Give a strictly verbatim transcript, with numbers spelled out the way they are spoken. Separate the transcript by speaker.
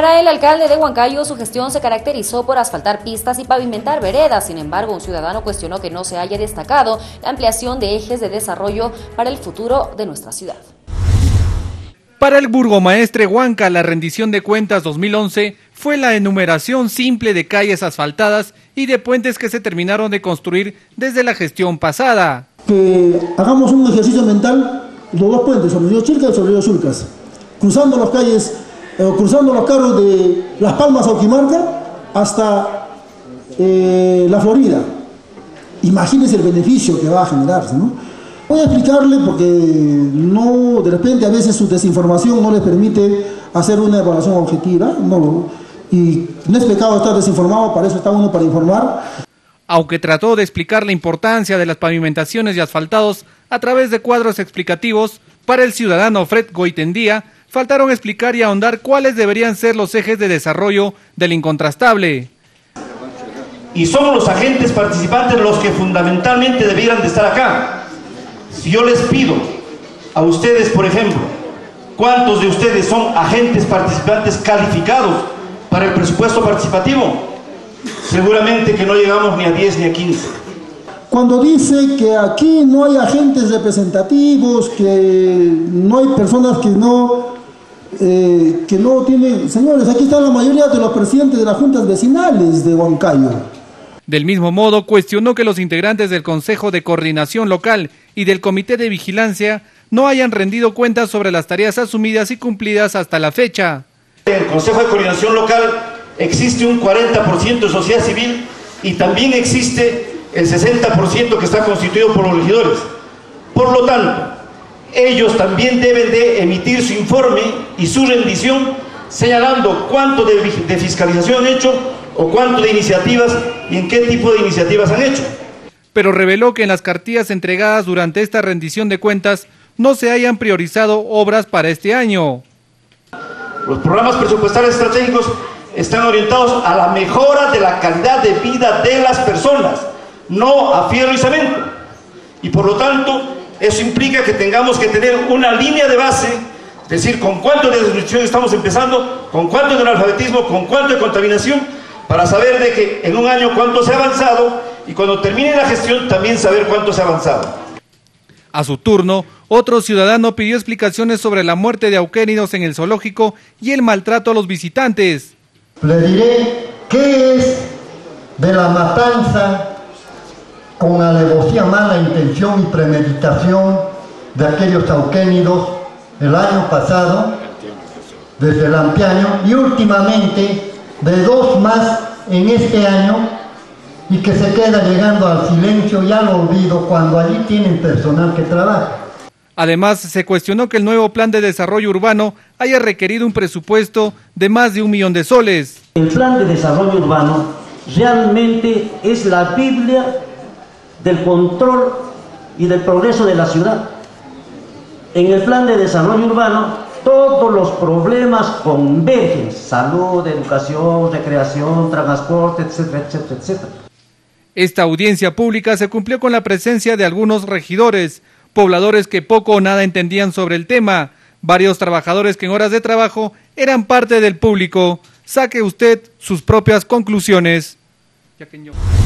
Speaker 1: Para el alcalde de Huancayo, su gestión se caracterizó por asfaltar pistas y pavimentar veredas. Sin embargo, un ciudadano cuestionó que no se haya destacado la ampliación de ejes de desarrollo para el futuro de nuestra ciudad.
Speaker 2: Para el burgomaestre Huanca, la rendición de cuentas dos mil once fue la enumeración simple de calles asfaltadas y de puentes que se terminaron de construir desde la gestión pasada.
Speaker 3: Que hagamos un ejercicio mental, los dos puentes, sobre el río Chilca y sobre el río Sulcas, cruzando las calles, eh, cruzando los carros de Las Palmas a Oquimarca hasta eh, la Florida. Imagínense el beneficio que va a generarse, ¿no? Voy a explicarle porque no, de repente a veces su desinformación no les permite hacer una evaluación objetiva, no, y no es pecado estar desinformado, para eso está uno, para informar.
Speaker 2: Aunque trató de explicar la importancia de las pavimentaciones y asfaltados a través de cuadros explicativos, para el ciudadano Fred Goitendía, faltaron explicar y ahondar cuáles deberían ser los ejes de desarrollo del incontrastable.
Speaker 4: Y son los agentes participantes los que fundamentalmente debieran de estar acá. Si yo les pido a ustedes, por ejemplo, ¿cuántos de ustedes son agentes participantes calificados para el presupuesto participativo? Seguramente que no llegamos ni a diez ni a quince.
Speaker 3: Cuando dice que aquí no hay agentes representativos, que no hay personas que no, eh, que no tienen... Señores, aquí están la mayoría de los presidentes de las juntas vecinales de Huancayo.
Speaker 2: Del mismo modo, cuestionó que los integrantes del Consejo de Coordinación Local y del Comité de Vigilancia no hayan rendido cuentas sobre las tareas asumidas y cumplidas hasta la fecha.
Speaker 4: En el Consejo de Coordinación Local existe un cuarenta por ciento de sociedad civil y también existe el sesenta por ciento que está constituido por los regidores. Por lo tanto, ellos también deben de emitir su informe y su rendición señalando cuánto de, de fiscalización han hecho o cuánto de iniciativas y en qué tipo de iniciativas han hecho.
Speaker 2: Pero reveló que en las cartillas entregadas durante esta rendición de cuentas no se hayan priorizado obras para este año.
Speaker 4: Los programas presupuestales estratégicos están orientados a la mejora de la calidad de vida de las personas, no a fierro y cemento. Y por lo tanto, eso implica que tengamos que tener una línea de base, es decir, con cuánto de desnutrición estamos empezando, con cuánto de analfabetismo, con cuánto de contaminación, para saber de que en un año cuánto se ha avanzado y cuando termine la gestión también saber cuánto se ha avanzado.
Speaker 2: A su turno, otro ciudadano pidió explicaciones sobre la muerte de auquénidos en el zoológico y el maltrato a los visitantes.
Speaker 5: Le diré qué es de la matanza con alevosía, mala intención y premeditación de aquellos auquénidos el año pasado, desde Lampiaño, y últimamente de dos más en este año, y que se queda llegando al silencio y al olvido cuando allí tienen personal que trabaja.
Speaker 2: Además, se cuestionó que el nuevo plan de desarrollo urbano haya requerido un presupuesto de más de un millón de soles.
Speaker 6: El plan de desarrollo urbano realmente es la Biblia del control y del progreso de la ciudad. En el plan de desarrollo urbano todos los problemas convergen: salud, educación, recreación, transporte, etcétera, etcétera, etcétera.
Speaker 2: Esta audiencia pública se cumplió con la presencia de algunos regidores, pobladores que poco o nada entendían sobre el tema, varios trabajadores que en horas de trabajo eran parte del público. Saque usted sus propias conclusiones.